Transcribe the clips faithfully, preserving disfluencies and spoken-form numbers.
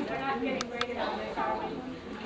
We're not getting graded on this, are we?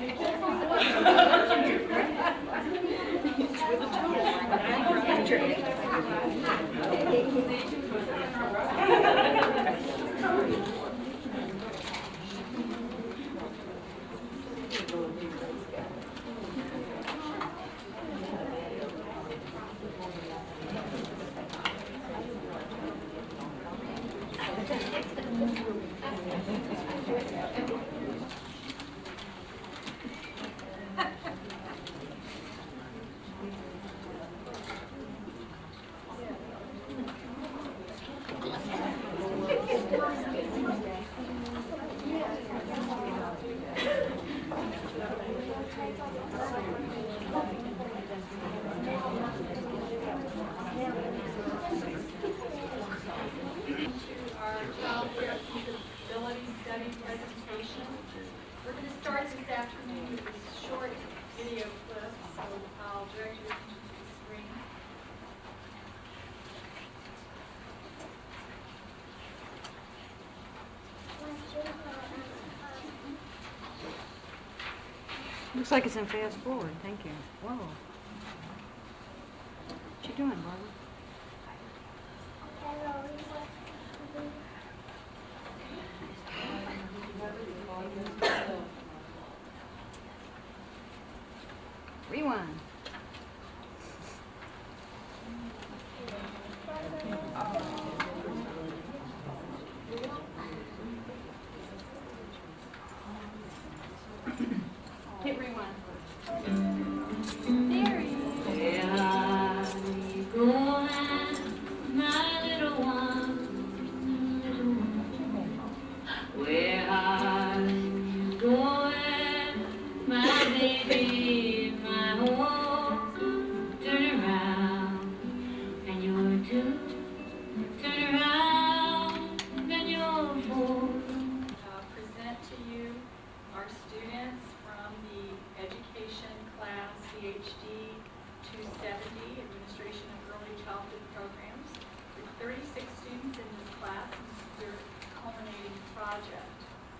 Our Childcare Feasibility Study presentation. We're going to start this afternoon with a short video clip, so I'll direct your attention to the screen. Looks like it's in fast forward. Thank you. Whoa. What you doing, Barbara? Rewind. Hit rewind. There he is. Where are you going, my little one? Where are you going, my baby, my home? Turn around and you're two. Turn around and you're four. Uh, present to you our students from the education class C H D two seventy, Administration of Early Childhood Programs. There are thirty-six students in this class, and this is their culminating project.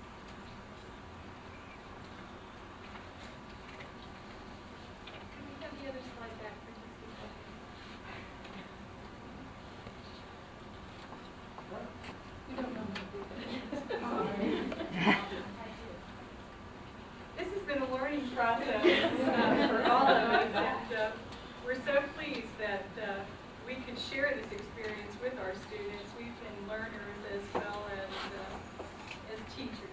Can we have the other slide back for just a second? We don't know how to do that. This has been a learning process uh, for all of us, and uh, we're so pleased that uh, we could share this experience with our students. We've been learners as well as, uh, as teachers.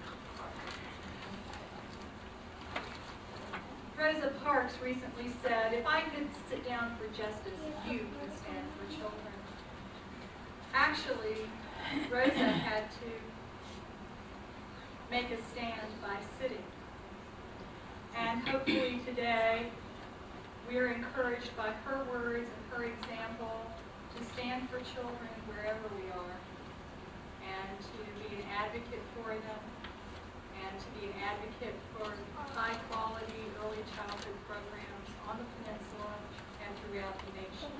Rosa Parks recently said, "If I could sit down for justice, you could stand for children." Actually, Rosa had to make a stand by sitting. And hopefully today, we are encouraged by her words and her example to stand for children wherever we are, and to be an advocate for them, and to be an advocate for high-quality early childhood programs on the peninsula and throughout the nation.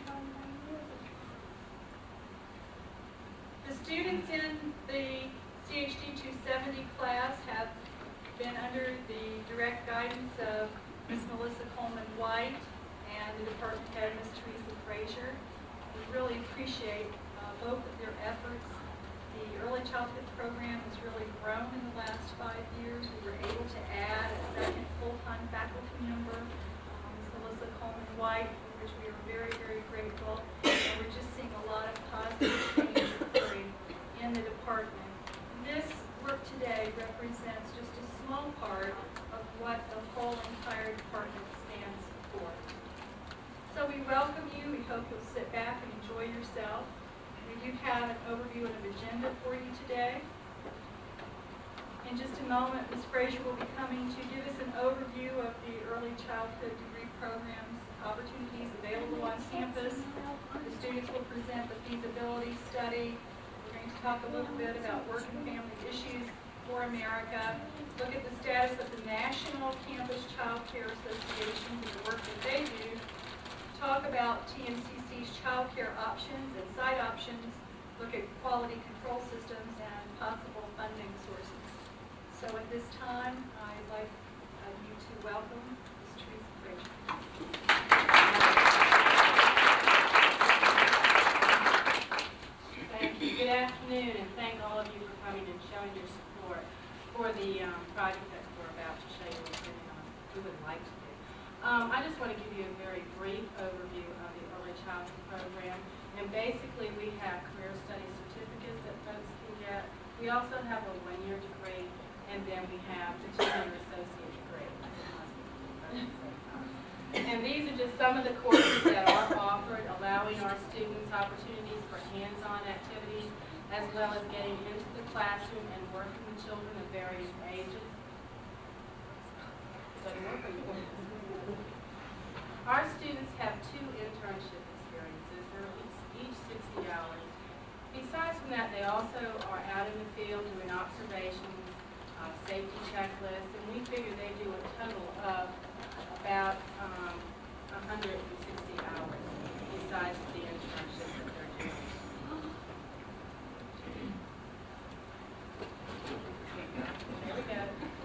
The students in the C H D two seventy class have been under the direct guidance of Miz Melissa Coleman White and the department head, Miz Teresa Frazier. We really appreciate uh, both of their efforts. The early childhood program has really grown in the last five years. We were able to add a second full-time faculty member, um, Miz Melissa Coleman White, for which we are very, very grateful. And we're just seeing a lot of positive change occurring in the department. This work today represents just a small part of what the whole entire department stands for. So we welcome you. We hope you'll sit back and enjoy yourself. We do have an overview and an agenda for you today. In just a moment, Miz Frazier will be coming to give us an overview of the early childhood degree programs, opportunities available on campus. The students will present the feasibility study. We're going to talk a little bit about work and family issues for America, look at the status of the National Campus Child Care Association and the work that they do, talk about T N C C's child care options and site options, look at quality control systems and possible funding sources. So at this time, I'd like uh, you to welcome Miz Teresa Frazier. Thank you. Good afternoon, and thank all of you for coming and showing your support for the um, project that we're about to show you what we're on. We would like to do. Um, I just want to give you a very brief overview of the Early Childhood Program. And basically, we have career study certificates that folks can get. We also have a one-year degree, and then we have the two-year associate degree. And these are just some of the courses that are offered, allowing our students opportunities for hands-on activities, as well as getting into the classroom and working with children of various ages. Our students have two internship experiences. They're each sixty hours. Besides from that, they also are out in the field doing observations, uh, safety checklists, and we figure they do a total of about um, one hundred sixty hours besides the internships that they're doing. There we go.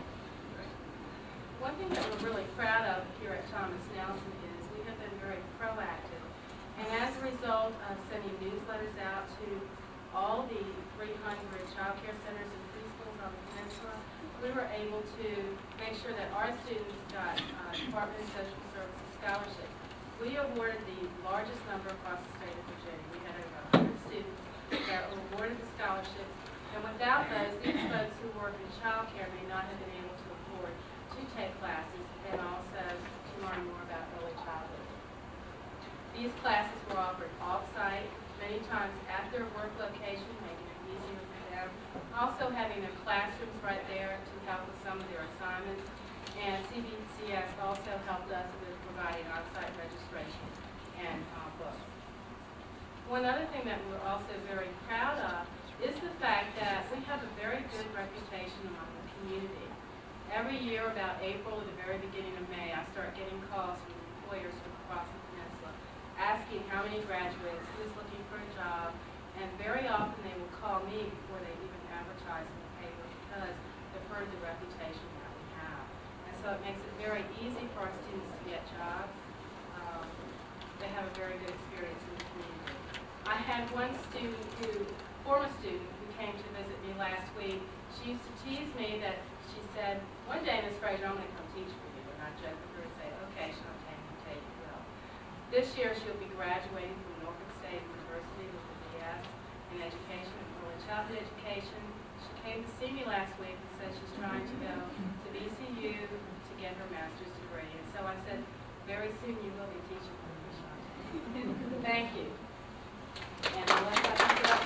One thing that we're really proud of here at Thomas Nelson is we have been very proactive. And as a result of sending newsletters out to all the three hundred child care centers and preschools on the peninsula, we were able to make sure that our students got uh, Department of Social Services scholarships. We awarded the largest number across the state of Virginia. We had over one hundred students that were awarded the scholarships. And without those, these folks who work in child care may not have been able to afford to take classes and also to learn more about early childhood. These classes were offered off-site, many times at their work location, making it easier for them. Also having their classrooms right there to help with some of their assignments. And C B C S also helped us with providing on-site registration and uh, books. One other thing that we're also very proud of is the fact that we have a very good reputation among the community. Every year, about April or the very beginning of May, I start getting calls from employers from across the peninsula asking how many graduates, who's looking for a job, and very often they will call me before they even advertise in the paper because they've heard the reputation that we have. And so it makes it very easy for our students to get jobs. Um, they have a very good experience in the community. I had one student who, former student, who came to visit me last week. She used to tease me that she said, one day, Miz Frazier, I'm going to come teach for you. And I joke with her and say, okay, she'll take you, take you well. This year, she'll be graduating from Norfolk State University with a B S in education and early childhood education. She came to see me last week and said she's trying to go to B C U to get her master's degree. And so I said, very soon you will be teaching for me, Shante. Thank you. And I'll let that be up.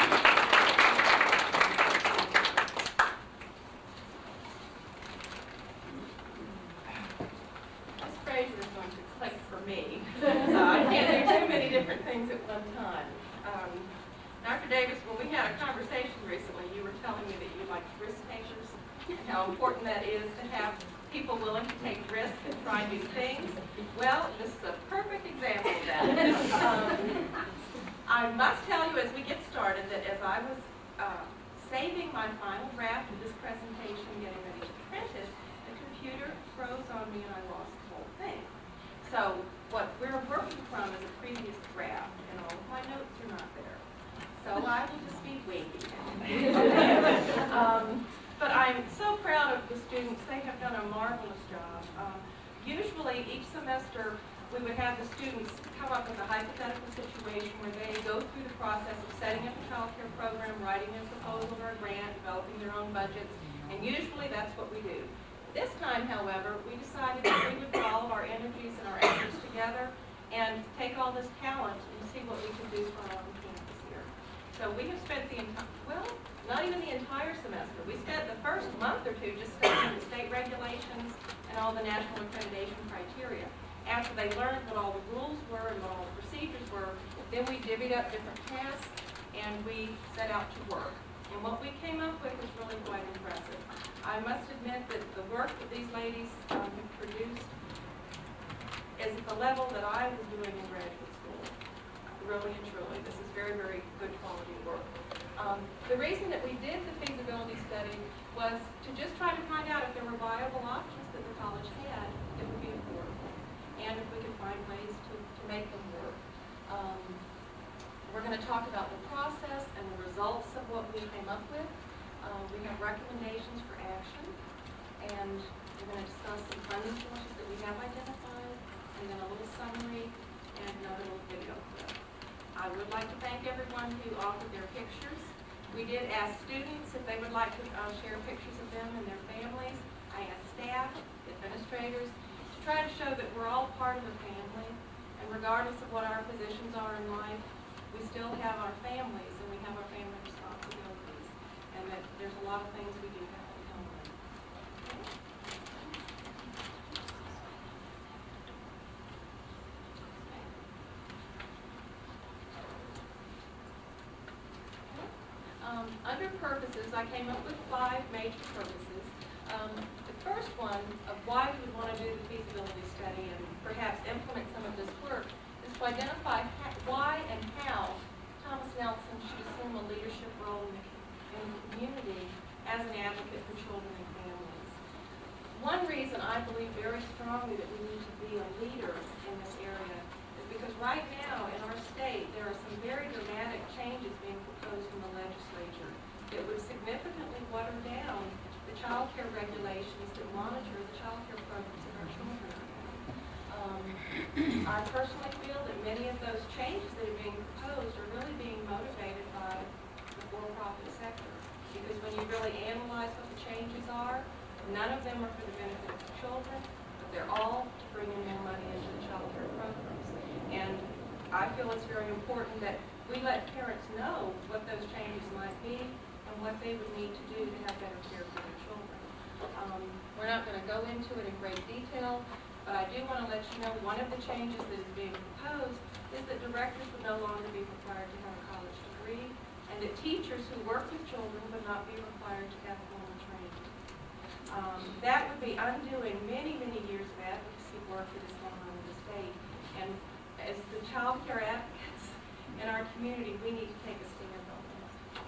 Miz Frazier is going to click for me. So I can't do too many different things at one time. Um, Doctor Davis, when we had a conversation recently, you were telling me that you like risk takers and how important that is to have people willing to take risks and try new things. Well, this is a perfect example of that. um, I must tell you as we get started that as I was uh, saving my final draft of this presentation, getting ready to print it, the computer froze on me and I lost the whole thing. So what we're working from is a previous draft and all of my notes are not there. So I will just be waiting. um, but I'm so proud of the students. They have done a marvelous job. Um, usually each semester we would have the students come up with a hypothetical situation where they go through the process of setting up a child care program, writing a proposal or a grant, developing their own budgets, and usually that's what we do. This time, however, we decided that we would put all of our energies and our efforts together and take all this talent and see what we can do for our own campus here. So we have spent the entire, well, not even the entire semester. We spent the first month or two just studying the state regulations and all the national accreditation criteria. After they learned what all the rules were and what all the procedures were, then we divvied up different tasks and we set out to work. And what we came up with was really quite impressive. I must admit that the work that these ladies um, have produced is at the level that I was doing in graduate school. Really and truly, this is very, very good quality work. Um, the reason that we did the feasibility study was to just try to find out if there were viable options that the college had that would be affordable, and if we could find ways to, to make them work. Um, we're going to talk about the process and the results of what we came up with. Uh, we have recommendations for action, and we're going to discuss some funding sources that we have identified, and then a little summary and another little video clip. I would like to thank everyone who offered their pictures. We did ask students if they would like to uh, share pictures of them and their families. I asked staff, administrators, to try to show that we're all part of a family, and regardless of what our positions are in life, we still have our families and we have our family responsibilities, and that there's a lot of things we do have in common. Um, under purposes, I came up with five major purposes. Um, the first one of why we would want to do the feasibility study and perhaps implement some of this work is to identify why and how Thomas Nelson should assume a leadership role in the, in the community as an advocate for children and families. One reason I believe very strongly that we need to be a leader in this area is because right now in our state there are some very dramatic changes being proposed in the legislature that would significantly water down the child care regulations that monitor the child care programs of our children. Um, I personally feel that many of those changes that are being proposed are really being motivated by the for-profit sector. Because when you really analyze what the changes are, none of them are for the benefit of the children, but they're all to bring in more money into the child care programs. And I feel it's very important that we let parents know what those changes might be and what they would need to do to have better care for their children. Um, we're not going to go into it in great detail, but I do want to let you know one of the changes that is being proposed is that directors would no longer be required to have a college degree, and that teachers who work with children would not be required to have formal training. Um, that would be undoing many, many years of advocacy work that is going on in the state. And as the child care advocates in our community, we need to take a stand on this.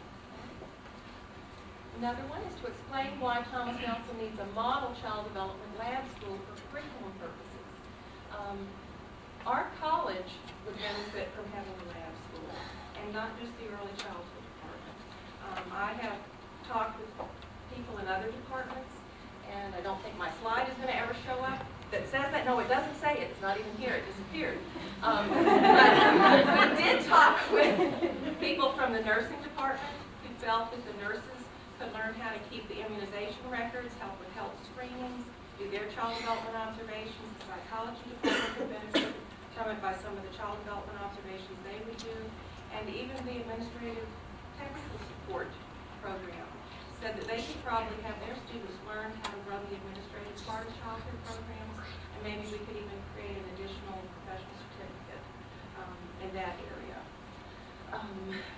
Another one is to explain why Thomas Nelson needs a model child development lab school for curriculum purposes. Um, our college would benefit from having a lab school, and not just the early childhood department. Um, I have talked with people in other departments, and I don't think my slide is going to ever show up that says that. No, it doesn't say it. It's not even here. It disappeared. Um, but we did talk with people from the nursing department who felt that the nurses could learn how to keep the immunization records, help with health screenings, do their child development observations. The psychology department could benefit from it by some of the child development observations they would do, and even the administrative technical support program said that they could probably have their students learn how to run the administrative part of child care programs, and maybe we could even create an additional professional certificate um, in that area. Um,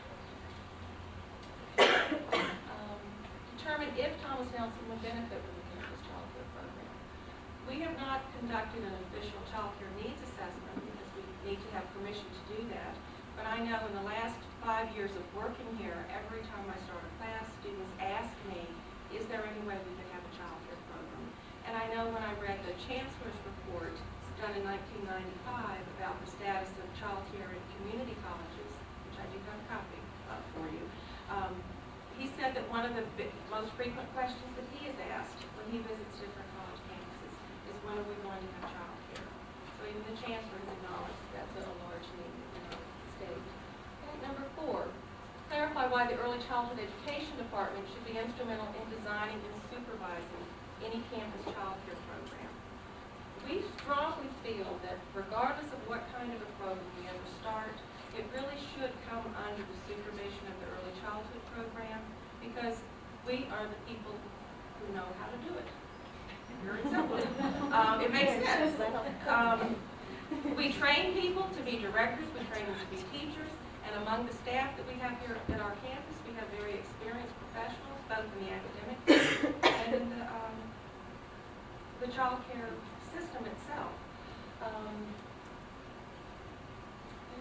um, determine if Thomas Nelson would benefit from the campus child care program. We have not conducted an official child care needs assessment because we need to have permission to do that. But I know in the last five years of working here, every time I start a class, students ask me, is there any way we could have a child care program? And I know when I read the Chancellor's report done in nineteen ninety-five about the status of child care in community colleges, which I do have a copy of for you, um, he said that one of the most frequent questions that he is asked when he visits different college campuses is, when are we going to have child care? So even the Chancellor has acknowledged that's a large need in our state. Okay, number four, clarify why the Early Childhood Education Department should be instrumental in designing and supervising any campus child care program. We strongly feel that regardless of what kind of a program we ever start, it really should come under the supervision of the early childhood program, because we are the people who know how to do it. Very simple. Um, it makes sense. Um, we train people to be directors, we train them to be teachers, and among the staff that we have here at our campus, we have very experienced professionals, both in the academic and in the, um, the child care system itself. Um,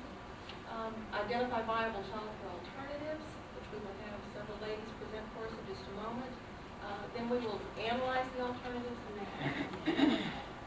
Um, identify viable child care alternatives, which we will have several ladies present for us, and just a moment. Uh, then we will analyze the alternatives and then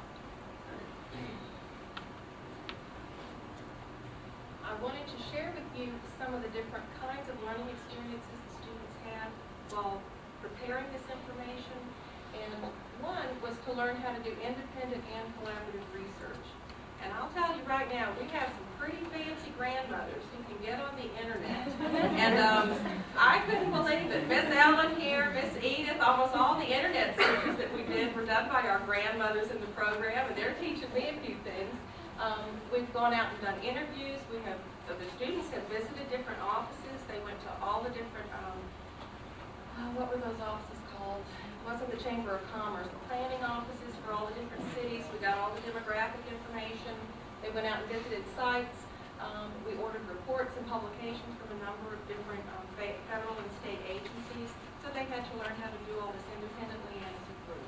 I wanted to share with you some of the different kinds of learning experiences the students had while preparing this information. And one was to learn how to do independent and collaborative research. And I'll tell you right now, we have some pretty fancy grandmothers who can get on the internet. And um, I couldn't believe it. Miss Ellen here, Miss Edith, almost all the internet searches that we did were done by our grandmothers in the program, and they're teaching me a few things. Um, we've gone out and done interviews. We have, so the students have visited different offices. They went to all the different, um, oh, what were those offices called? It wasn't the Chamber of Commerce, the planning offices for all the different cities. We got all the demographic information. They went out and visited sites. Um, we ordered reports and publications from a number of different um, federal and state agencies. So they had to learn how to do all this independently and as a group.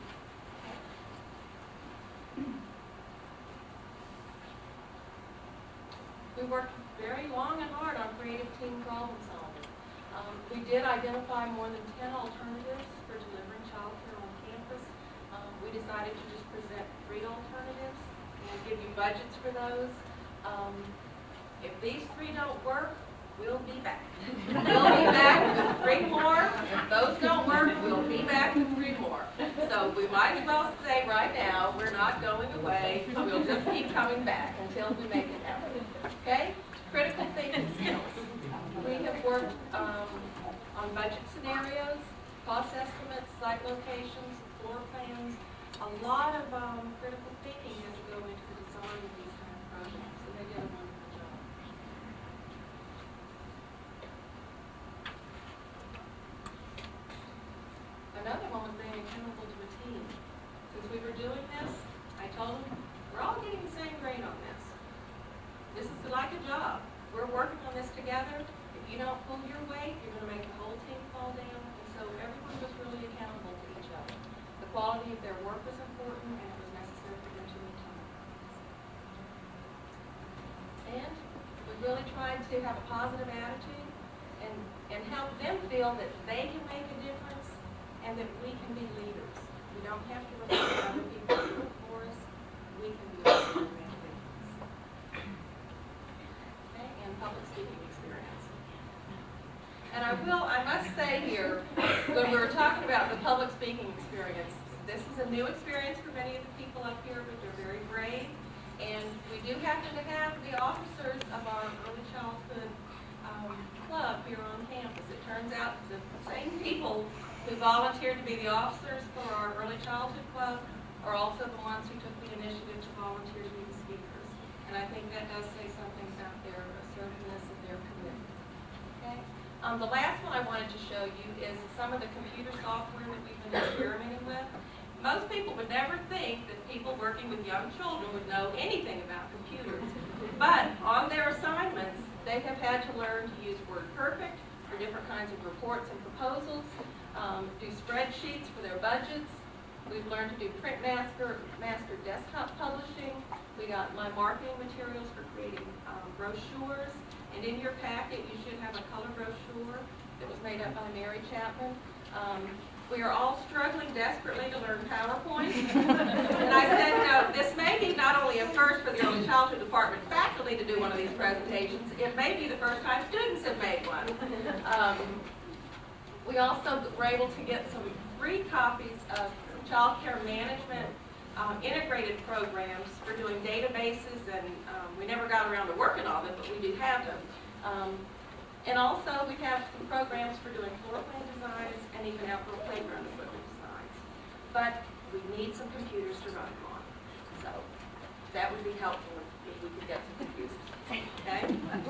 Okay. We worked very long and hard on creative team problem solving. Um, we did identify more than ten alternatives for delivering childcare on campus. Um, we decided to just present three alternatives and give you budgets for those. Um, if these three don't work, we'll be back. We'll be back with three more. If those don't work, we'll be back with three more. So we might as well say right now, we're not going away. We'll just keep coming back until we make it happen. Okay? Critical thinking skills. We have worked um, on budget scenarios, cost estimates, site locations, floor plans. A lot of um, critical thinking has to go into the design of these kind of projects, so they did a wonderful job. Another one was being accountable to a team. Since we were doing this, I told them, we're all getting the same grade on this. This is like a job. We're working on this together. If you don't pull your weight, you're going to make the whole team fall down. And so everyone was really accountable to each other. The quality of their work was important, and it was necessary for them to meet time. And we really tried to have a positive attitude and, and help them feel that they can make a difference and that we can be leaders. We don't have to rely on other people to do it for us. We can do it for them. Public speaking experience. And I will, I must say here, when we were talking about the public speaking experience, this is a new experience for many of the people up here, but they're very brave. And we do happen to have the officers of our early childhood um, club here on campus. It turns out the same people who volunteered to be the officers for our early childhood club are also the ones who took the initiative to volunteer to be the speakers. And I think that does say something about their assertiveness and their commitment. Okay? Um, the last one I wanted to show you is some of the computer software that we've been experimenting with. Most people would never think that people working with young children would know anything about computers. But on their assignments, they have had to learn to use WordPerfect for different kinds of reports and proposals, um, do spreadsheets for their budgets. We've learned to do print master, master desktop publishing. We got my marketing materials for creating um, brochures. And in your packet, you should have a color brochure that was made up by Mary Chapman. Um, we are all struggling desperately to learn PowerPoint. And I said, you know, this may be not only a first for the early childhood department faculty to do one of these presentations, it may be the first time students have made one. Um, we also were able to get some free copies of childcare management um, integrated programs for doing databases, and um, we never got around to working on them, but we do have them. Um, and also we have some programs for doing floor plan designs and even outdoor playground equipment designs. But we need some computers to run them on. So that would be helpful if, if we could get some computers. Okay?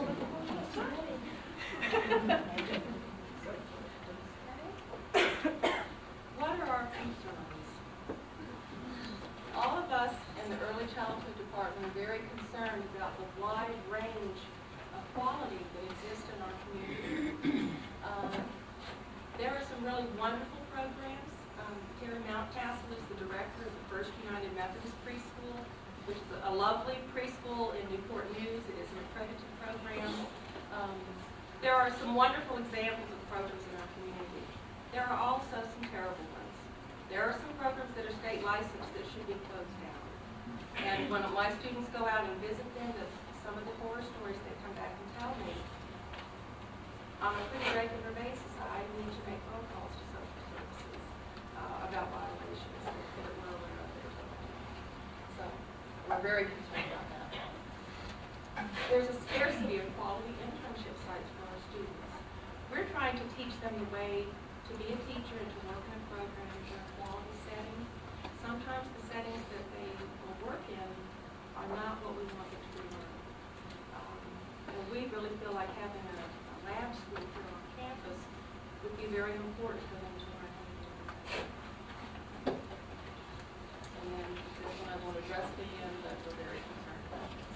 What are our concerns? All of us in the early childhood department are very concerned about the wide range of quality that exists in our community. Um, there are some really wonderful programs. Um, Terry Mountcastle is the director of the First United Methodist Preschool, which is a lovely preschool in Newport News. It is an accredited program. Um, there are some wonderful examples of programs in our community. there are also some terrible ones. There are some programs that are state licensed that should be closed down. And when my students go out and visit them, the, some of the horror stories they come back and tell me, on a pretty regular basis, I need to make phone calls to social services uh, about violations that that we're aware of that are going on. So we're very concerned about that. There's a scarcity of quality internship sites for our students. We're trying to teach them the way to be a teacher and to work in a program in a quality setting. Sometimes the settings that they will work in are not what we want them to be learning. Um, and we really feel like having a, a lab school here on campus would be very important for them to learn how to do that. And then this one I won't address again, but we're very concerned about this.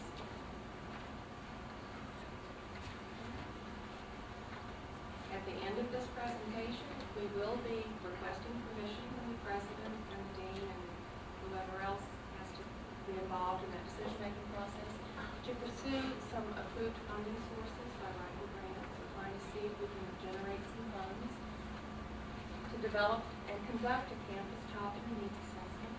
At the end of this presentation, we will be requesting permission from the president and the dean and whoever else has to be involved in that decision-making process to pursue some approved funding sources by writing grants. We're trying to see if we can generate some funds to develop and conduct a campus child and needs assessment.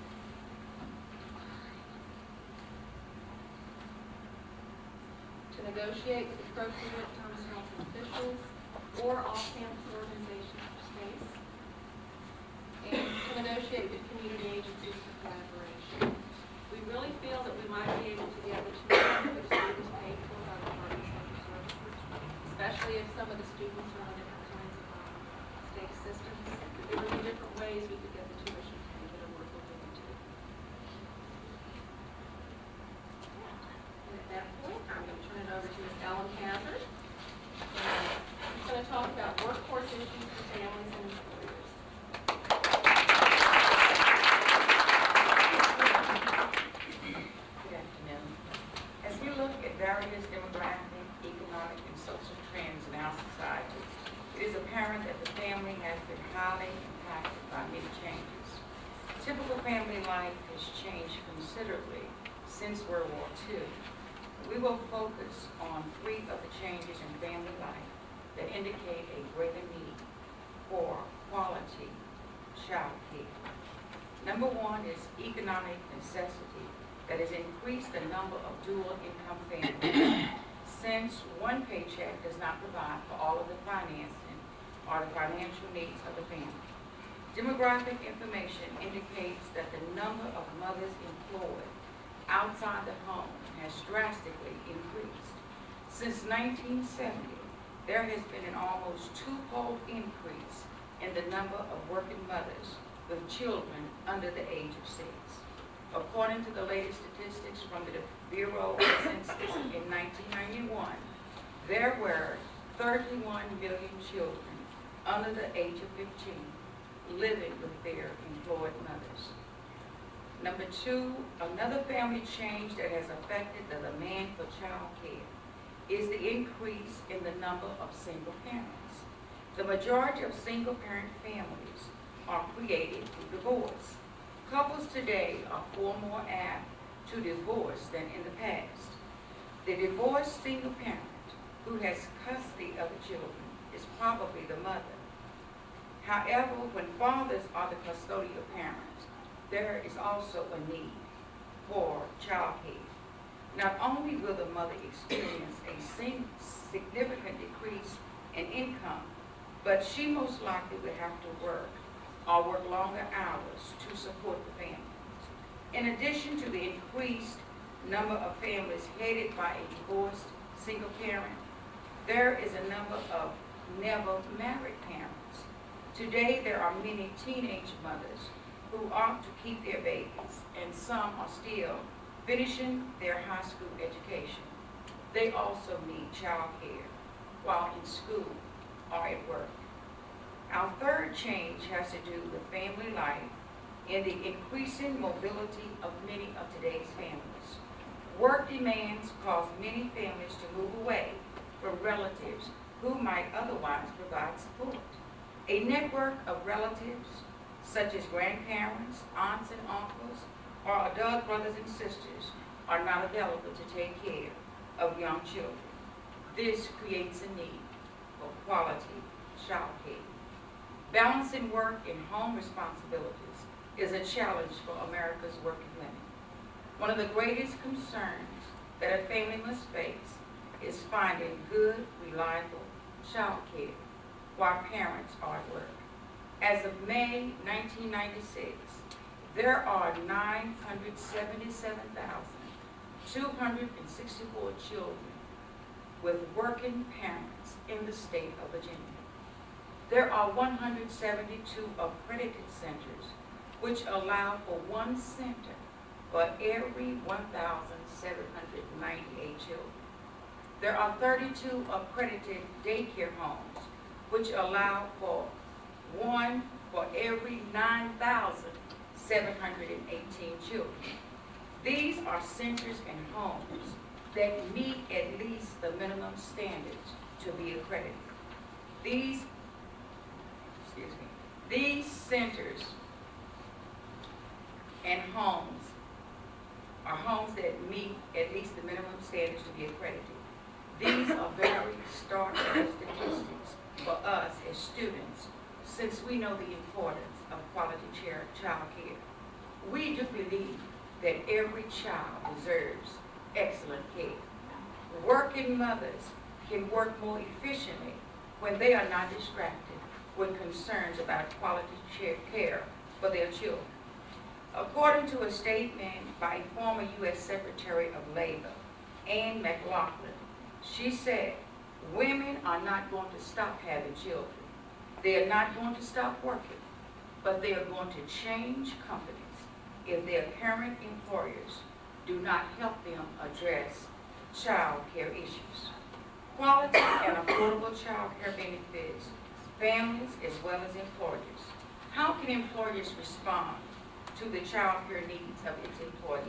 To negotiate with appropriate Thomas Nelson officials or off-campus organizations for space, and to negotiate with community agencies for collaboration. We really feel that we might be able to get the tuition for students paid for by the Department of Social Services, especially if some of the students are on different kinds of um, state systems. There would be different ways we could get the tuition paid that are worth looking into. And at that point, I'm going to turn it over to Miz Ellen Hazard. She's going to talk about workforce issues for families and employers. Good afternoon. As we look at various demographic, economic, and social trends in our society, it is apparent that the family has been highly impacted by many changes. Typical family life has changed considerably since World War Two. We will focus on three of the changes in family life that indicate a greater need for quality child care. Number one is economic necessity that has increased the number of dual income families since one paycheck does not provide for all of the financing or the financial needs of the family. Demographic information indicates that the number of mothers employed outside the home has drastically increased. Since nineteen seventy, there has been an almost two-fold increase in the number of working mothers with children under the age of six. According to the latest statistics from the Bureau of Census in nineteen ninety-one, there were thirty-one million children under the age of fifteen living with their employed mothers. Number two, another family change that has affected the demand for child care is the increase in the number of single parents. The majority of single parent families are created through divorce. Couples today are far more apt to divorce than in the past. The divorced single parent who has custody of the children is probably the mother. However, when fathers are the custodial parents, there is also a need for child care. Not only will the mother experience a significant decrease in income, but she most likely will have to work or work longer hours to support the family. In addition to the increased number of families headed by a divorced single parent, there is a number of never married parents. Today, there are many teenage mothers who opt to keep their babies, and some are still finishing their high school education. They also need child care while in school or at work. Our third change has to do with family life and the increasing mobility of many of today's families. Work demands cause many families to move away from relatives who might otherwise provide support. A network of relatives, such as grandparents, aunts and uncles, or adult brothers and sisters, are not available to take care of young children. This creates a need for quality child care. Balancing work and home responsibilities is a challenge for America's working women. One of the greatest concerns that a family must face is finding good, reliable child care while parents are at work. As of May nineteen ninety-six, there are nine hundred seventy-seven thousand two hundred sixty-four children with working parents in the state of Virginia. There are one hundred seventy-two accredited centers which allow for one center for every one thousand seven hundred ninety-eight children. There are thirty-two accredited daycare homes which allow for one for every nine thousand seven hundred eighteen children. These are centers and homes that meet at least the minimum standards to be accredited. These, excuse me, these centers and homes are homes that meet at least the minimum standards to be accredited. These are very stark statistics for us as students, since we know the importance of quality child care. We do believe that every child deserves excellent care. Working mothers can work more efficiently when they are not distracted with concerns about quality care for their children. According to a statement by former U S Secretary of Labor, Anne McLaughlin, she said, women are not going to stop having children. They are not going to stop working, but they are going to change companies if their current employers do not help them address child care issues. Quality and affordable child care benefits families as well as employers. How can employers respond to the child care needs of its employees?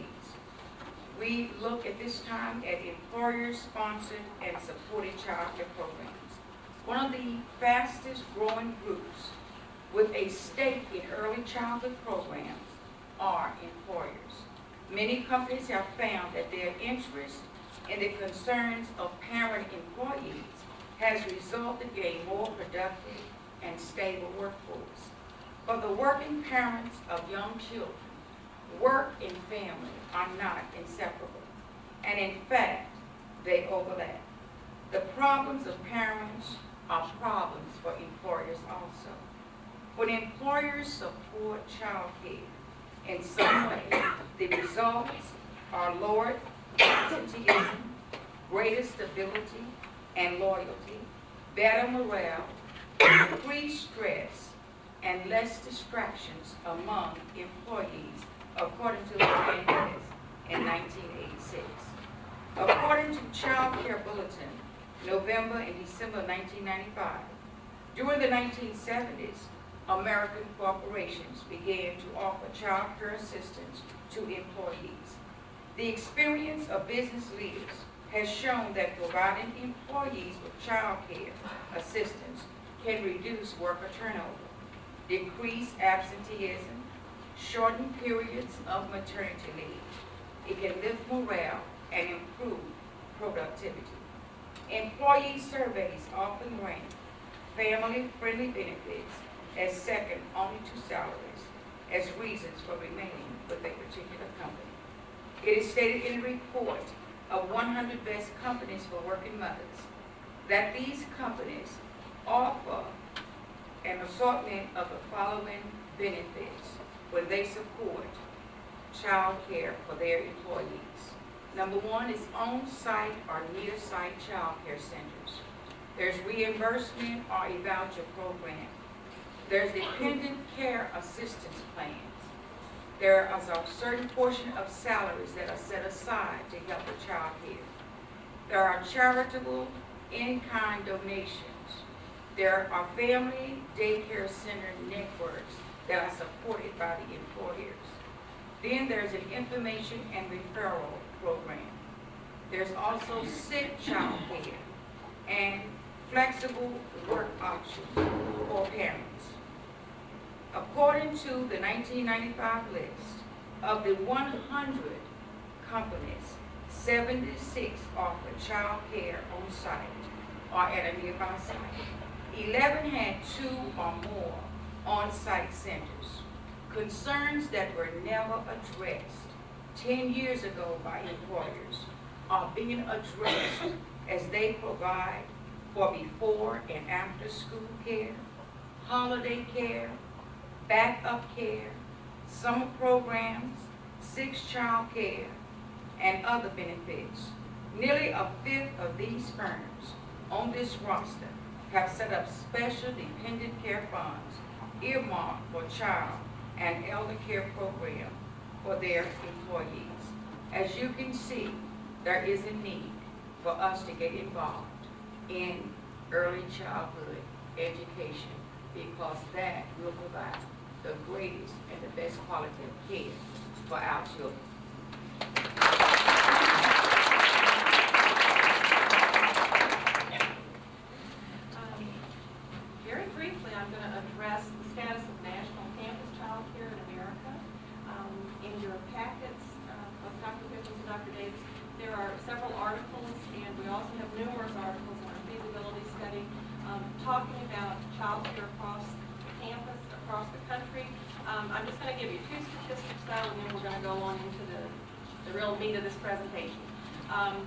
We look at this time at employer-sponsored and supported child care programs. One of the fastest growing groups with a stake in early childhood programs are employers. Many companies have found that their interest in the concerns of parent employees has resulted in a more productive and stable workforce. For the working parents of young children, work and family are not inseparable, and in fact, they overlap. The problems of parents are problems for employers also. When employers support child care in some way, the results are lowered absenteeism, greater stability and loyalty, better morale, decreased stress, and less distractions among employees, according to the Feasibility in nineteen eighty-six. According to Child Care Bulletin, November and December nineteen ninety-five, during the nineteen seventies, American corporations began to offer child care assistance to employees. The experience of business leaders has shown that providing employees with child care assistance can reduce worker turnover, decrease absenteeism, shorten periods of maternity leave. It can lift morale and improve productivity. Employee surveys often rank family-friendly benefits as second only to salaries as reasons for remaining with a particular company. It is stated in a report of one hundred best companies for working mothers that these companies offer an assortment of the following benefits when they support child care for their employees. Number one is on-site or near-site child care centers. There's reimbursement or a voucher program. There's dependent care assistance plans. There is a certain portion of salaries that are set aside to help with child care. There are charitable in-kind donations. There are family daycare center networks that are supported by the employers. Then there's an information and referral program. There's also sick child care and flexible work options for parents. According to the nineteen ninety-five list, of the one hundred companies, seventy-six offer child care on site or at a nearby site. eleven had two or more on-site centers. Concerns that were never addressed ten years ago by employers are being addressed as they provide for before and after school care, holiday care, backup care, summer programs, six child care, and other benefits. Nearly a fifth of these firms on this roster have set up special dependent care funds earmarked for child and elder care program for their employees. As you can see, there is a need for us to get involved in early childhood education because that will provide the greatest and the best quality of care for our children. Um, very briefly, I'm going to address the status of national campus child care in America. Um, in your packets, uh, both Doctor Pickens and Doctor Davis, there are several articles, and we also have numerous articles in our feasibility study um, talking about child care across the campus, across the country. Um, I'm just going to give you two statistics, though, and then we're going to go on into the, the real meat of this presentation. Um,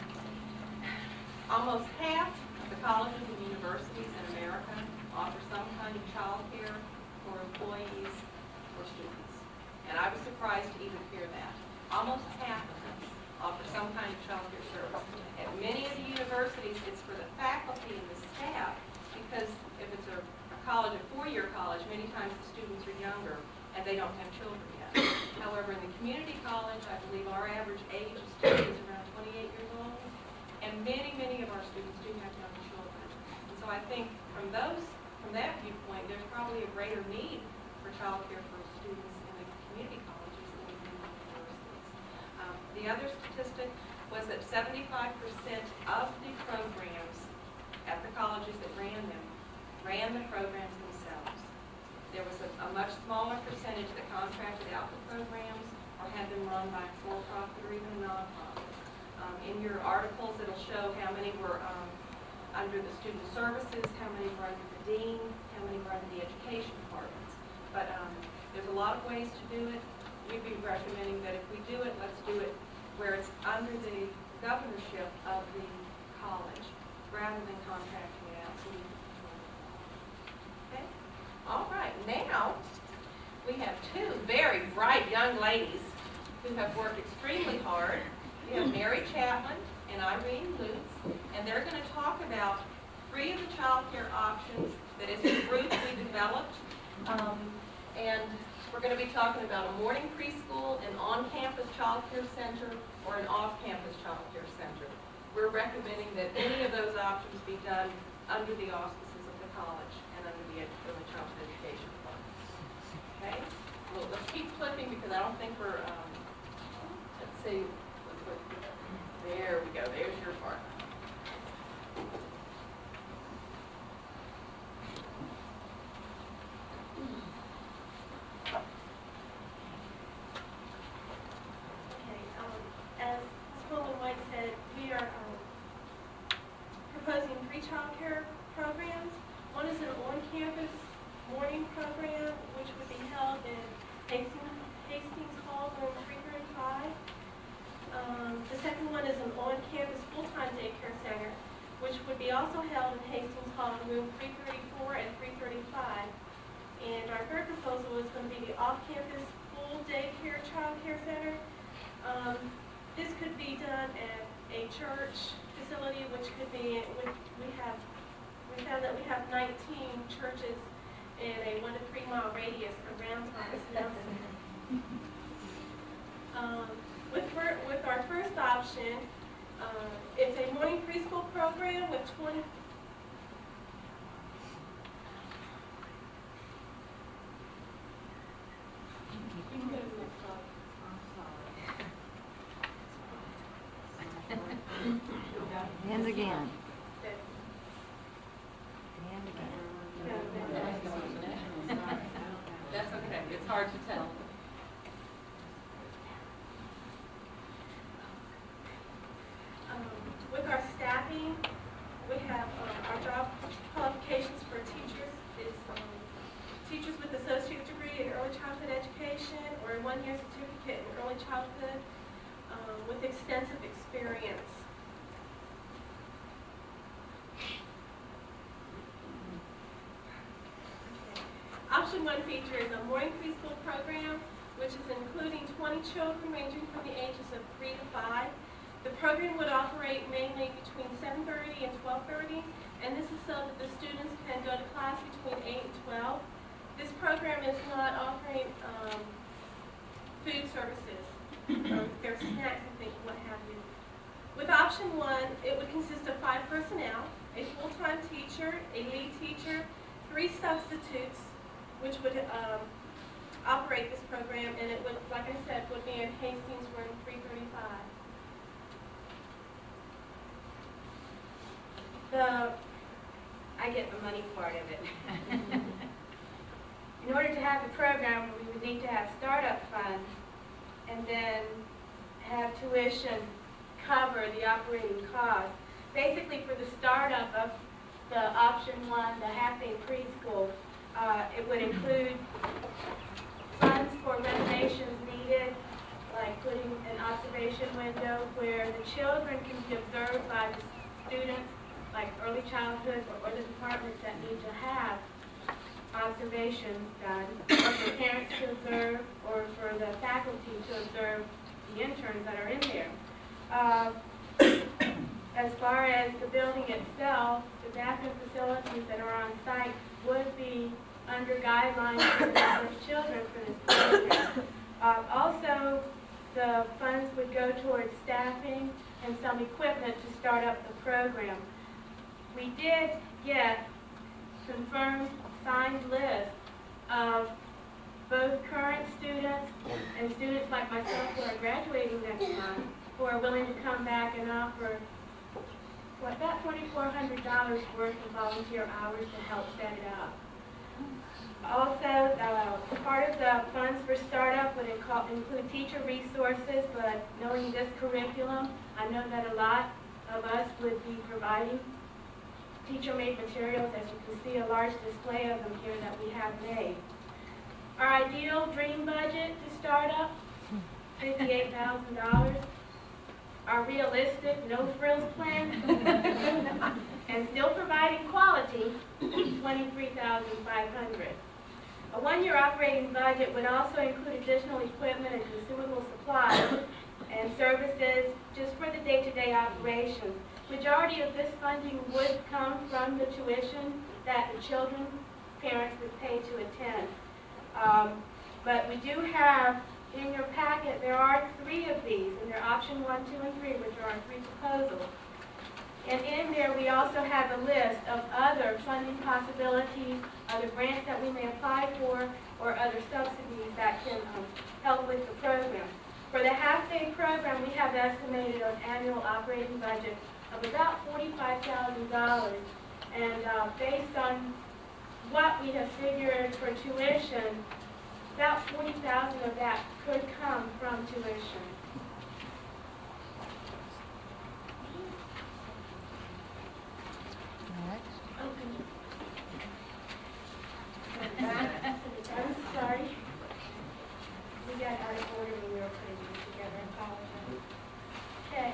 almost half of the colleges and universities in America offer some kind of child care for employees or students. And I was surprised to even hear that. Almost half of them offer some kind of child care service. At many of the universities, it's for the faculty and the staff, because if it's a, a college, a four-year college, many times the students are younger and they don't have children yet. However, in the community college, I believe our average age of student is around twenty-eight years old, and many, many of our students do have young children. And so I think from those, from that viewpoint, there's probably a greater need for child care for students in the community colleges than in the universities. Um, the other statistic was that seventy-five percent of the programs at the colleges that ran them ran the programs themselves. There was a, a much smaller percentage that contracted out the programs or had them run by a for-profit or even a non-profit. Um, in your articles, it'll show how many were um, under the student services, how many were under the dean, how many were under the education departments. But um, there's a lot of ways to do it. We'd be recommending that if we do it, let's do it where it's under the governorship of the college rather than contracting it out. So we okay? All right, now we have two very bright young ladies who have worked extremely hard. We have Mary Chapman and Irene Lutz, and they're going to talk about three of the child care options that is a group we developed. Um, and we're going to be talking about a morning preschool, an on-campus child care center, or an off-campus child care center. We're recommending that any of those options be done under the auspices of the college and under the early childhood education department. Okay? Well, let's keep flipping because I don't think we're, um, let's see. Let's look. There we go. There's your part. Proposing three child care programs. One is an on-campus morning program, which would be held in Hastings, Hastings Hall, room three thirty-five. Um, the second one is an on-campus full-time daycare center, which would be also held in Hastings Hall, room three thirty-four and three thirty-five. And our third proposal is going to be the off-campus full daycare child care center. Um, this could be done at a church facility, which could be, we have, we found that we have nineteen churches in a one to three mile radius around Thomas Nelson. Um, with, for, with our first option, uh, it's a morning preschool program with twenty. Hands again. Hand again. That's okay. It's hard to tell. Um, with our staffing, we have um, our job qualifications for teachers is um, teachers with associate advocate in early childhood um, with extensive experience. Okay. Option one features a morning preschool program, which is including twenty children ranging from the ages of three to five. The program would operate mainly between seven thirty and twelve thirty, and this is so that the students can go to class between eight and twelve. This program is not offering um, food services, or their snacks, I think, what have you. With option one, it would consist of five personnel, a full-time teacher, a lead teacher, three substitutes, which would um, operate this program, and it would, like I said, would be in Hastings room three thirty-five. The, I get the money part of it. In order to have the program, we would need to have startup funds and then have tuition cover the operating costs. Basically, for the startup of the option one, the half-day preschool, uh, it would include funds for renovations needed, like putting an observation window where the children can be observed by the students, like early childhood or other departments that need to have observations done, or for parents to observe, or for the faculty to observe the interns that are in there. Uh, as far as the building itself, the bathroom facilities that are on site would be under guidelines for the children for this program. Uh, also, the funds would go towards staffing and some equipment to start up the program. We did get confirmed signed list of both current students and students like myself who are graduating next month who are willing to come back and offer what, about twenty-four hundred dollars worth of volunteer hours to help set it up. Also, uh, part of the funds for startup would include teacher resources, but knowing this curriculum, I know that a lot of us would be providing teacher-made materials. As you can see, a large display of them here that we have made. Our ideal dream budget to start up, fifty-eight thousand dollars. Our realistic, no-frills plan, and still providing quality, twenty-three thousand five hundred dollars. A one-year operating budget would also include additional equipment and consumable supplies and services just for the day-to-day operations. Majority of this funding would come from the tuition that the children's parents would pay to attend. Um, but we do have in your packet, there are three of these, and they're option one, two, and three, which are our three proposals. And in there, we also have a list of other funding possibilities, other grants that we may apply for, or other subsidies that can um, help with the program. For the half-day program, we have estimated an annual operating budget of about forty-five thousand dollars. And uh, based on what we have figured for tuition, about forty thousand dollars of that could come from tuition. I'm sorry. We got out of order when we were putting these together. I apologize. Okay.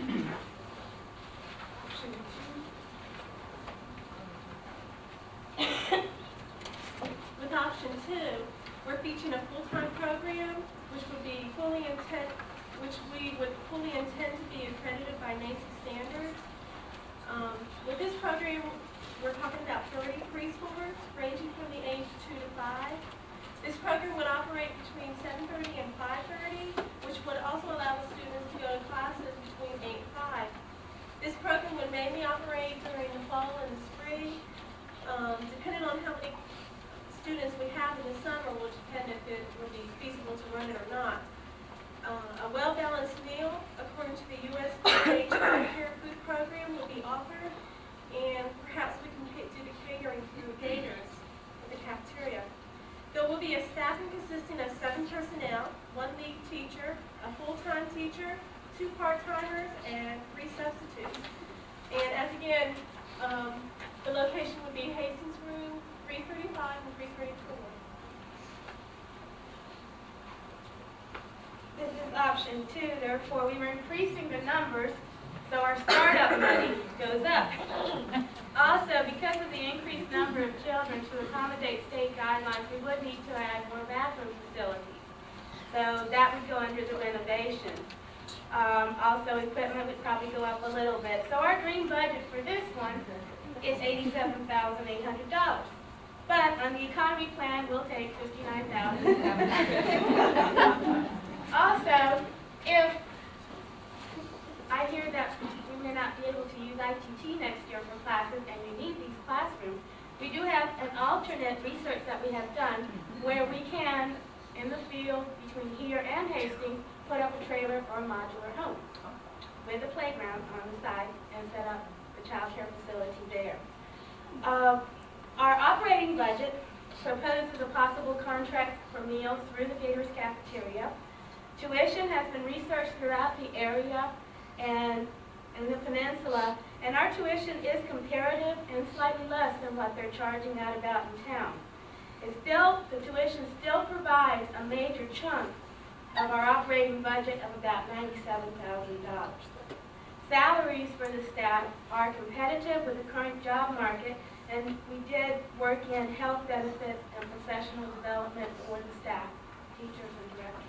With option two, we're featuring a full-time program, which would be fully intent, which we would fully intend to be accredited by NACE standards. Um, with this program, we're talking about thirty preschoolers, ranging from the age two to five. This program would operate between seven thirty and five thirty, which would also allow the students to go to classes between eight and five. This program would mainly operate during the fall and the spring. Um, depending on how many students we have in the summer will depend if it will be feasible to run it or not. Uh, a well-balanced meal, according to the U S D A Childcare food program, will be offered, and perhaps we can do the catering through Gators at the cafeteria. There will be a staffing consisting of seven personnel, one lead teacher, a full-time teacher, two part-timers, and three substitutes. And as again, um, the location would be Hastings Room three thirty-five and three thirty-four. option two, therefore we were increasing the numbers, so our startup money goes up. Also, because of the increased number of children to accommodate state guidelines, we would need to add more bathroom facilities. So that would go under the renovations. Um, also, equipment would probably go up a little bit. So our dream budget for this one is eighty-seven thousand eight hundred dollars. But on the economy plan, we'll take fifty-nine thousand seven hundred dollars. Also, if I hear that we may not be able to use I T T next year for classes and we need these classrooms, we do have an alternate research that we have done where we can, in the field between here and Hastings, put up a trailer or a modular home with a playground on the side and set up the child care facility there. Uh, our operating budget proposes a possible contract for meals through the Gators cafeteria. Tuition has been researched throughout the area and in the peninsula, and our tuition is comparative and slightly less than what they're charging out about in town. It's still, the tuition still provides a major chunk of our operating budget of about ninety-seven thousand dollars. Salaries for the staff are competitive with the current job market, and we did work in health benefits and professional development for the staff, teachers and directors.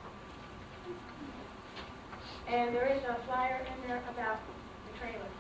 And there is a flyer in there about the trailer.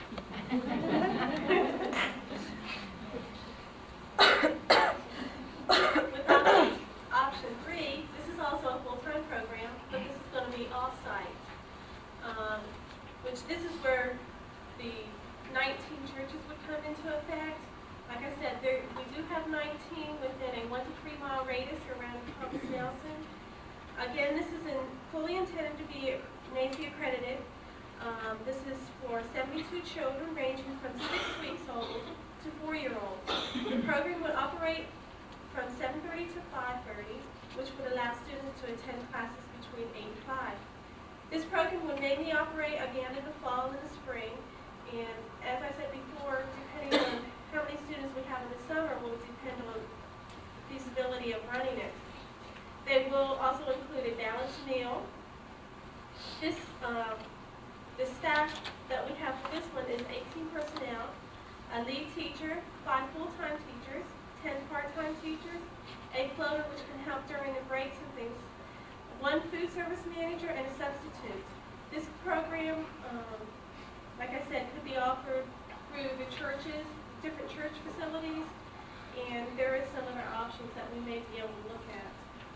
With option, option three, this is also a full-time program, but this is going to be off-site, um, which this is where the nineteen churches would come into effect. Like I said, there, we do have nineteen within a one to three mile radius around Thomas Nelson. Again, this is in, fully intended to be N A C E accredited. Um, this is for seventy-two children ranging from six weeks old to four-year-olds. The program would operate from seven thirty to five thirty, which would allow students to attend classes between eight and five. This program would mainly operate again in the fall and the spring, and as I said before, depending on how many students we have in the summer will depend on the feasibility of running it. They will also include a balanced meal. This, uh, the staff that we have for this one is eighteen personnel, a lead teacher, five full-time teachers, ten part-time teachers, a floater which can help during the breaks and things, one food service manager, and a substitute. This program, um, like I said, could be offered through the churches, different church facilities, and there is some other options that we may be able to look at.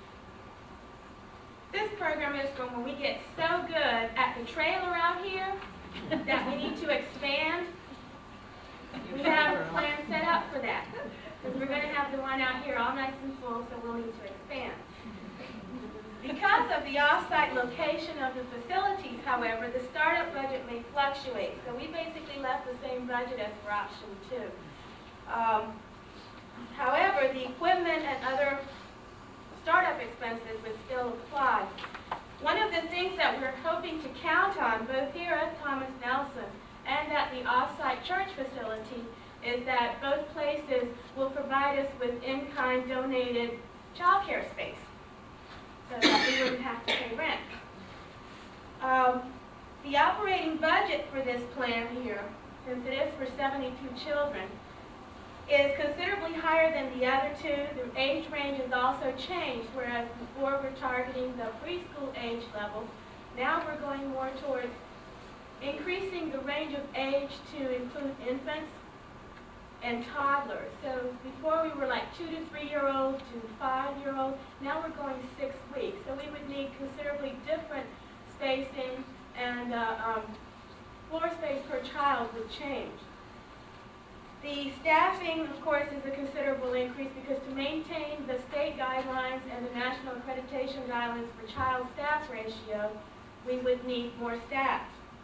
This program is from when we get so good at the trailer out here that we need to expand. We have a plan set up for that, because we're going to have the one out here all nice and full, so we'll need to expand. Because of the off-site location of the facilities, however, the startup budget may fluctuate, so we basically left the same budget as for option two. Um, however, the equipment and other startup expenses would still apply. One of the things that we're hoping to count on, both here at Thomas Nelson and at the off-site church facility, is that both places will provide us with in-kind donated child care space, so that we wouldn't have to pay rent. Um, the operating budget for this plan here, since it is for seventy-two children, is considerably higher than the other two. The age range has also changed, whereas before we're targeting the preschool age level, now we're going more towards increasing the range of age to include infants and toddlers. So before we were like two to three-year-old to five-year-old, now we're going six weeks. So we would need considerably different spacing, and uh, um, floor space per child would change. The staffing, of course, is a considerable increase because to maintain the state guidelines and the national accreditation guidelines for child staff ratio, we would need more staff.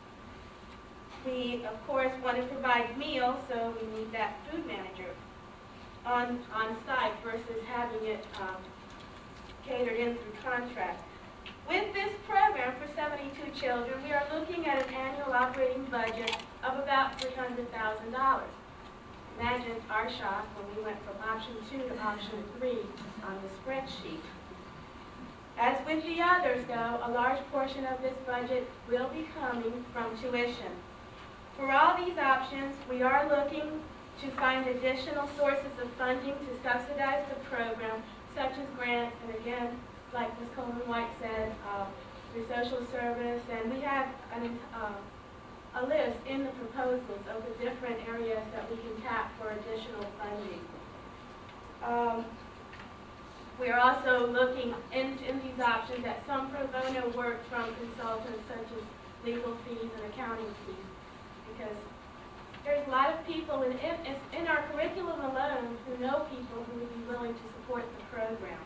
We, of course, want to provide meals, so we need that food manager on, on site versus having it um, catered in through contract. With this program for seventy-two children, we are looking at an annual operating budget of about three hundred thousand dollars. Imagine our shock when we went from option two to option three on the spreadsheet. As with the others, though, a large portion of this budget will be coming from tuition. For all these options, we are looking to find additional sources of funding to subsidize the program, such as grants, and again, like Miz Coleman White said, uh, through social service, and we have an, uh, a list in the proposals of the different areas that we can tap for additional funding. Um, we are also looking in, in these options at some pro bono work from consultants such as legal fees and accounting fees, because there's a lot of people in, in, in our curriculum alone who know people who would be willing to support the program.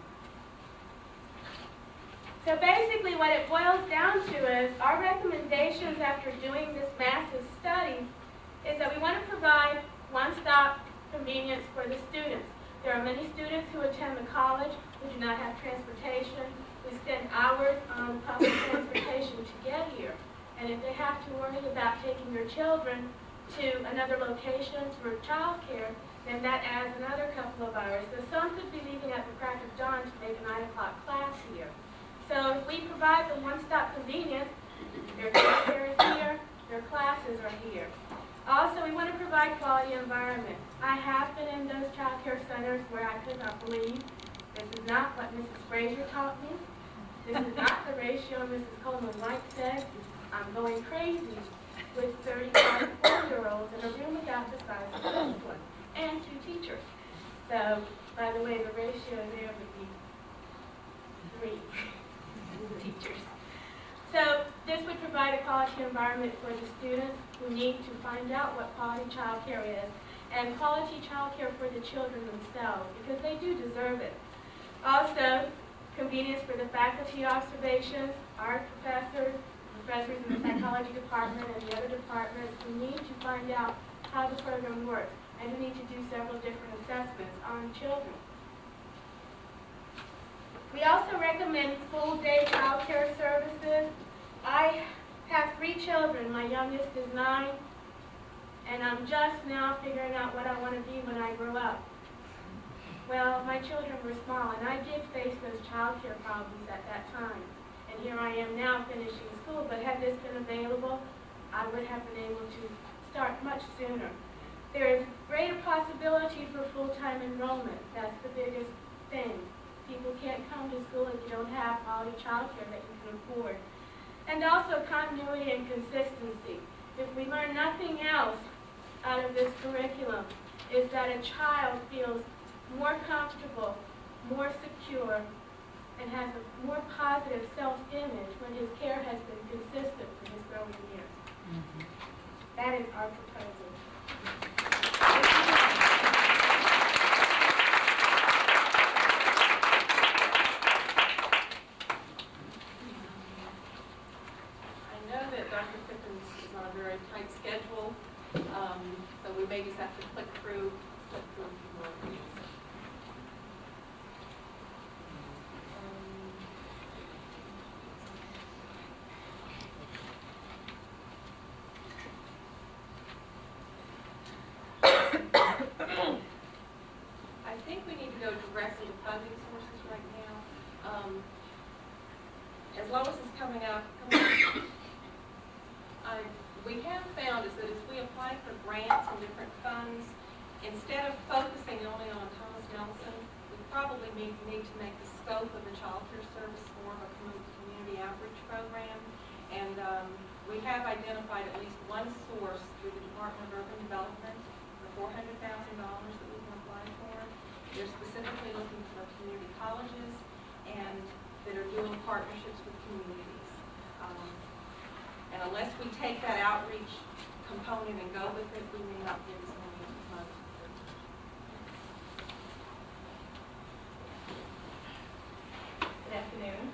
So basically what it boils down to is our recommendations after doing this massive study is that we want to provide one-stop convenience for the students. There are many students who attend the college who do not have transportation, who spend hours on public transportation to get here. And if they have to worry about taking their children to another location for childcare, then that adds another couple of hours. So some could be leaving at the crack of dawn to make a nine o'clock class here. So if we provide the one-stop convenience, their childcare is here, their classes are here. Also, we want to provide quality environment. I have been in those child care centers where I could not believe this is not what Missus Frazier taught me. This is not the ratio Missus Coleman White said. I'm going crazy with thirty-five four-year-olds in a room about the size of this one, and two teachers. So, by the way, the ratio there would be three teachers. So this would provide a quality environment for the students who need to find out what quality child care is, and quality child care for the children themselves, because they do deserve it. Also, convenience for the faculty observations, our professors, professors in the psychology department and the other departments who need to find out how the program works, and who need to do several different assessments on children. We also recommend full-day child care services. I have three children. My youngest is nine, and I'm just now figuring out what I want to be when I grow up. Well, my children were small, and I did face those child care problems at that time. And here I am now finishing school, but had this been available, I would have been able to start much sooner. There is greater possibility for full-time enrollment. That's the biggest thing. People can't come to school if you don't have quality child care that you can afford. And also continuity and consistency. If we learn nothing else out of this curriculum, is that a child feels more comfortable, more secure, and has a more positive self-image when his care has been consistent for his growing years. Mm-hmm. That is our proposal. Doctor Pippins is on a very tight schedule, um, so we may just have to click through, click through a few more of these. Um, I think we need to go directly to funding sources right now. Um, as Lois is coming up, coming up I, we have found is that as we apply for grants and different funds, instead of focusing only on Thomas Nelson, we probably need, need to make the scope of the child care service more of a community outreach program. And um, we have identified at least one source through the Department of Urban Development for four hundred thousand dollars that we can apply for. They're specifically looking for community colleges and that are doing partnerships with communities. Um, And unless we take that outreach component and go with it, we may not get as many funds. Good afternoon.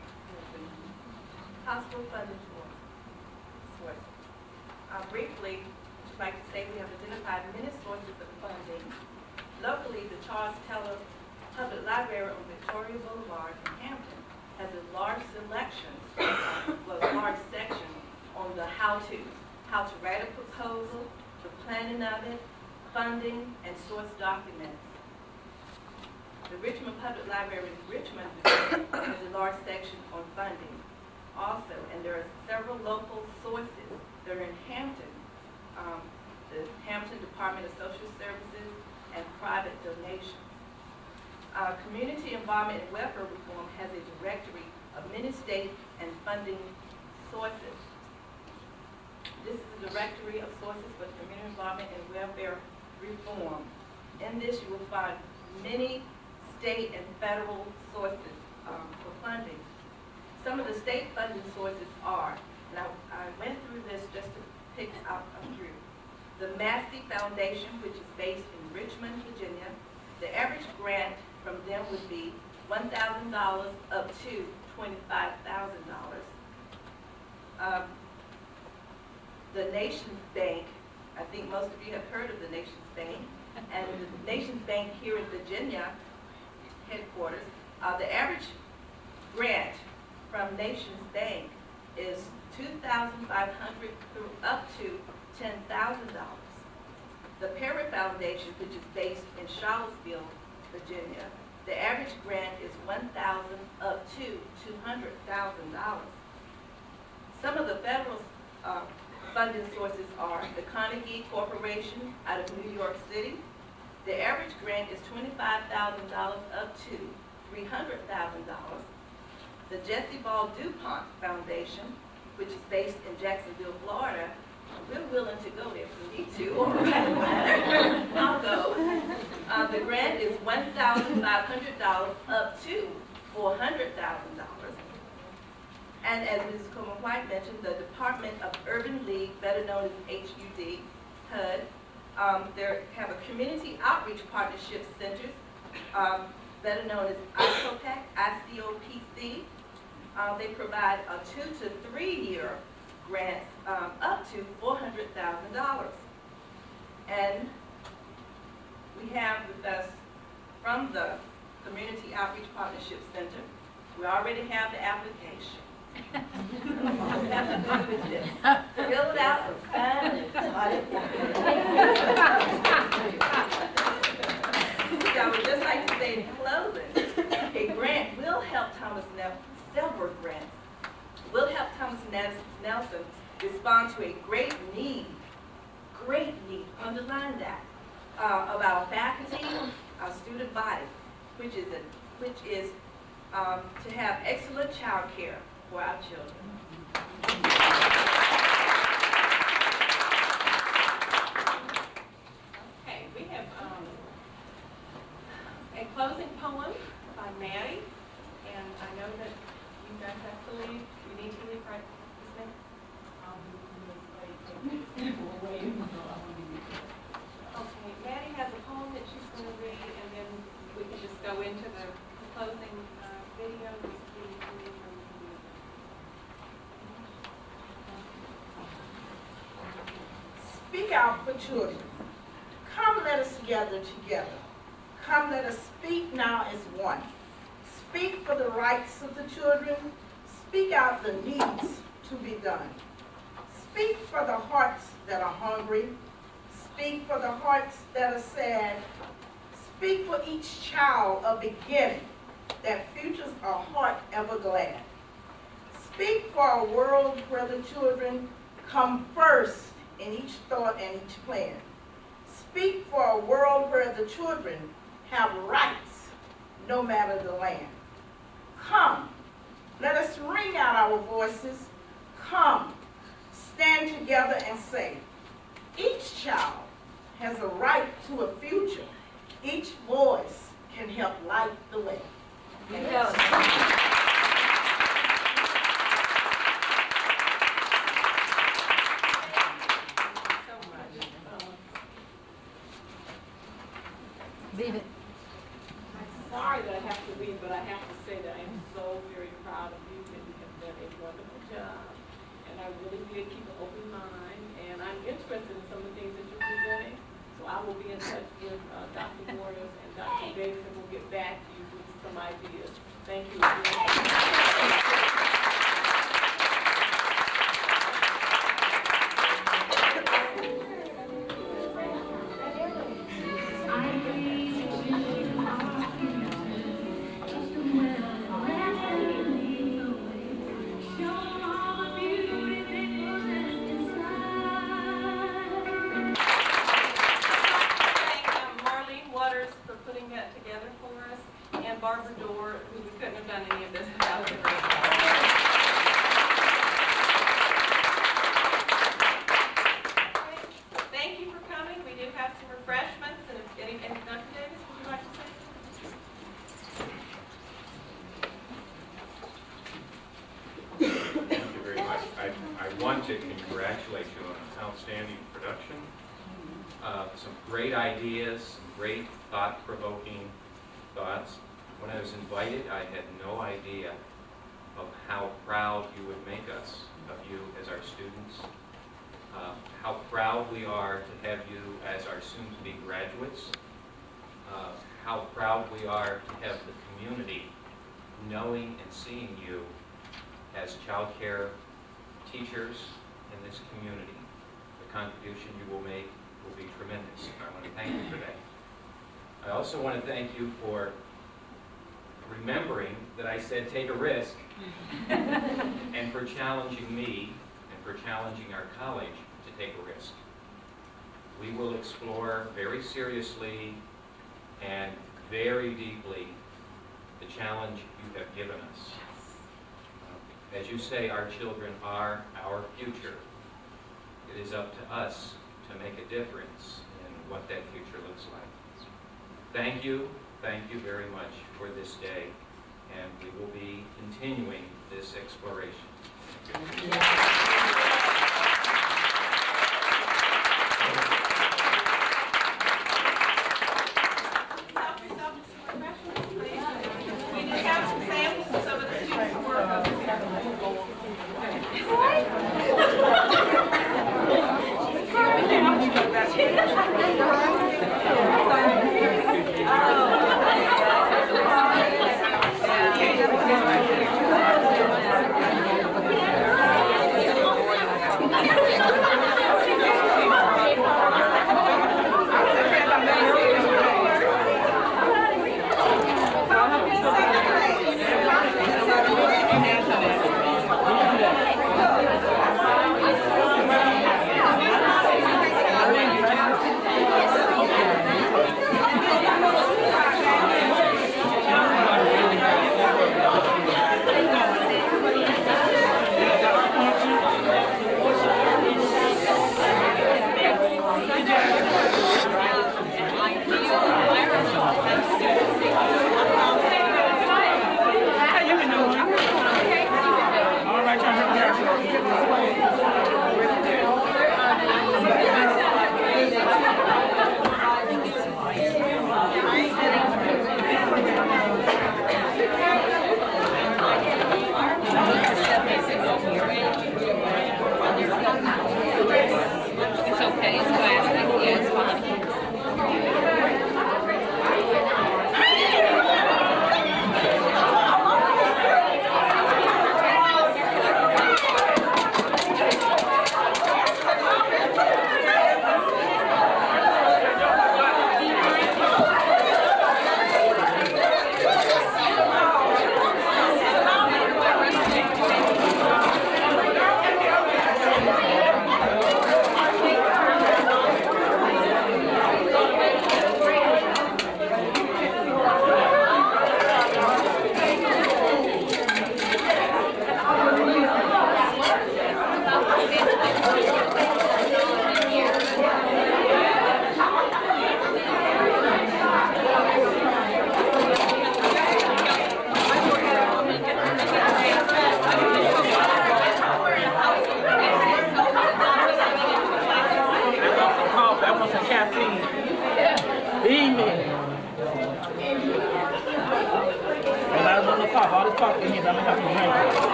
Possible funding sources. Uh, briefly, I'd like to say we have identified many sources of funding. Locally, the Charles Teller Public Library on Victoria Boulevard in Hampton has a large selection, well, a large section on the how-to, how to write a proposal, the planning of it, funding, and source documents. The Richmond Public Library in Richmond has a large section on funding also, and there are several local sources that are in Hampton, um, the Hampton Department of Social Services, and private donations. Uh, community involvement in welfare reform has a directory of many state and funding sources. This is a directory of sources for community involvement in welfare reform. In this, you will find many state and federal sources um, for funding. Some of the state funding sources are, and I, I went through this just to pick out a few. The Massey Foundation, which is based in Richmond, Virginia. The average grant from them would be one thousand dollars up to twenty-five thousand dollars. Um, the Nations Bank, I think most of you have heard of the Nations Bank, and the Nations Bank here in Virginia headquarters, uh, the average grant from Nations Bank is two thousand five hundred dollars through up to ten thousand dollars. The Perry Foundation, which is based in Charlottesville, Virginia, the average grant is one thousand dollars up to two hundred thousand dollars. Some of the federal uh, funding sources are the Carnegie Corporation out of New York City. The average grant is twenty-five thousand dollars up to three hundred thousand dollars. The Jesse Ball DuPont Foundation, which is based in Jacksonville, Florida, we're willing to go there if we need to, or I'll go. Uh, the grant is one thousand five hundred dollars up to four hundred thousand dollars. And as Missus Coleman-White mentioned, the Department of Urban League, better known as H U D, H U D, um, they have a community outreach partnership centers, um, better known as I C O P A C, I C O P C. Uh, they provide a two to three year grants um, up to four hundred thousand dollars. And we have with us from the Community Outreach Partnership Center, we already have the application. All we have to do is this. Fill it out and sign it. So I would just like to say in closing, a grant will help Thomas Nelson, several grants will help Thomas Nelson respond to a great need, great need, underline that, uh, of our faculty, our student body, which is, a, which is um, to have excellent child care for our children. Okay, we have um, a closing poem by Maddie, and I know that you guys have to leave. You need to leave right this minute. Okay, Maddie has a poem that she's going to read, and then we can just go into the closing uh, video. Speak out for children. Come, let us gather together. Come, let us speak now as one. Speak for the rights of the children. Speak out the needs to be done. Speak for the hearts that are hungry. Speak for the hearts that are sad. Speak for each child a beginning, that futures a heart ever glad. Speak for a world where the children come first in each thought and each plan. Speak for a world where the children have rights, no matter the land. Come, let us ring out our voices. Come, stand together and say, each child has a right to a future. Each voice can help light the way. Leave it. I'm sorry that I have to leave, but I have to say that I am so very proud of you, and you have done a wonderful job. And I really did keep an open mind, and I'm interested in some of the things that you're presenting. So I will be in touch with uh, Doctor Waters and Doctor Davis, and we'll get back to you with some ideas. Thank you. I Barbara Dorr, who we couldn't have done any of this without her. Thank you for coming. We do have some refreshments, and if any, and Doctor Davis, would you like to say? Thank you very much. I, I want to congratulate you on an outstanding production. Uh, some great ideas, some great thought-provoking thoughts. When I was invited, I had no idea of how proud you would make us of you as our students. Uh, how proud we are to have you as our soon-to-be graduates. Uh, how proud we are to have the community knowing and seeing you as child care teachers in this community. The contribution you will make will be tremendous. I want to thank you for that. I also want to thank you for remembering that I said take a risk and for challenging me and for challenging our college to take a risk. We will explore very seriously and very deeply the challenge you have given us. Uh, as you say, our children are our future. It is up to us to make a difference in what that future looks like. Thank you, thank you very much for this day, and we will be continuing this exploration. Thank you.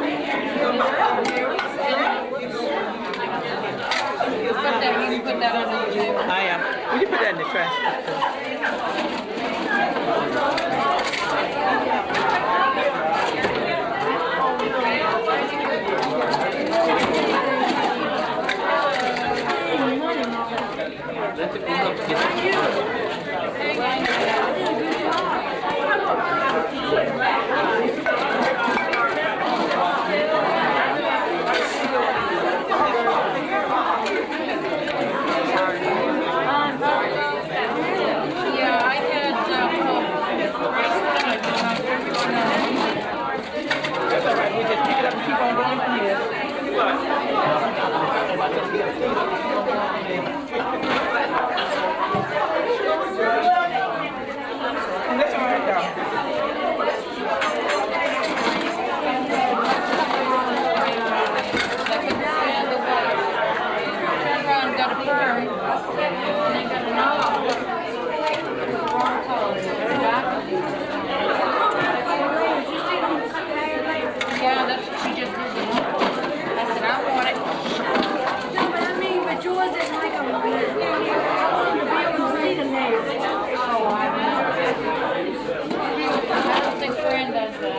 Put that on the I am. Will you put that in the trash? Let the people get Yeah, that's what she just did. I said, I want it. No, but I mean, but yours is like a, I want to be able to see the nails. Oh, I don't think Fran does that.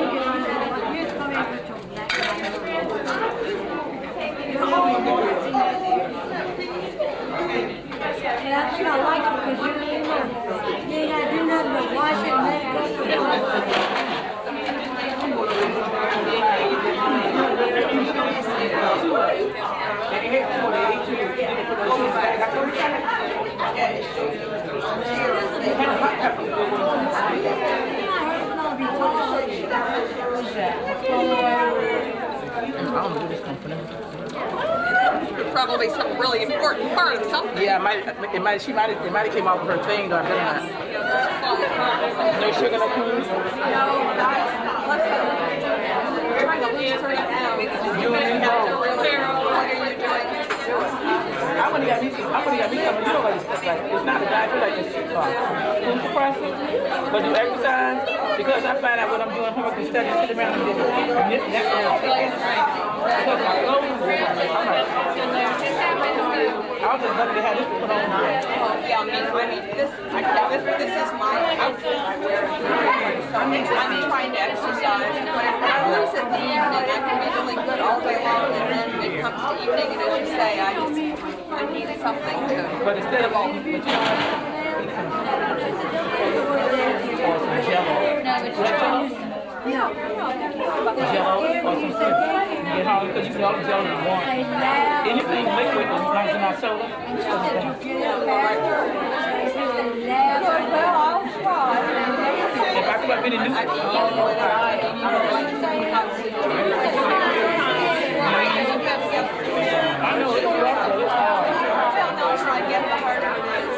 And I think I like it because you don't even know. You ain't got to do nothing but wash it and let it go. Probably some really important part of something. Yeah, it might, it might, she might, it might have came off of her thing, though. I better not. No sugar, no cream. You and me both. I want to get me some. I want to get me some of your other stuff. Like it's not a diet. I feel like it's uh, food suppressant, but do exercise because I find out when I'm doing homework and study, sit around and just nip that down. Because my clothes, I'm like, I was just lucky to have this to put on. Yeah, I mean, I mean, this, I, this, this is my outfit I wear. So I'm, I'm trying to exercise, but when I lose at the evening, I can be feeling good all day long, and then it comes to evening, and as you say, I just, I need something to. But instead of all, but you know, or some jello. No, but you No. Jello or some soup. You get home because you can always jello you want. Anything liquid as long as it's not soda. Well, I'll try. If I come up in a new I know it's rough, it's hard. I get the harder it is.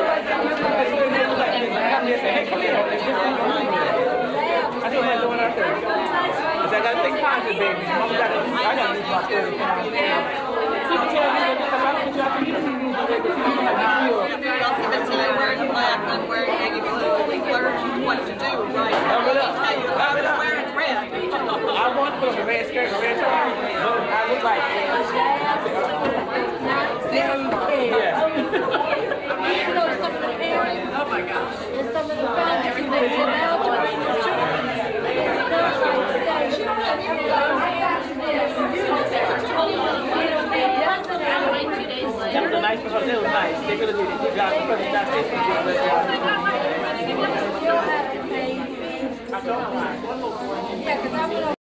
I feel like doing our thing. Because I got to think positive, baby. Mama got to, I got to use my third pound. People tell me that because I put you out to use them. Even till you're wearing black and wearing navy blue, we learn what to do, right? Cover it up. Cover it up. Wearing red. I want to put on a red skirt, a red top, but I look like yeah. You know, some of the parents, oh my gosh, and some of the families, everything's in algebra for the children. That was a nice because it was nice. They could have did a good job because it's not tasting good. I don't know.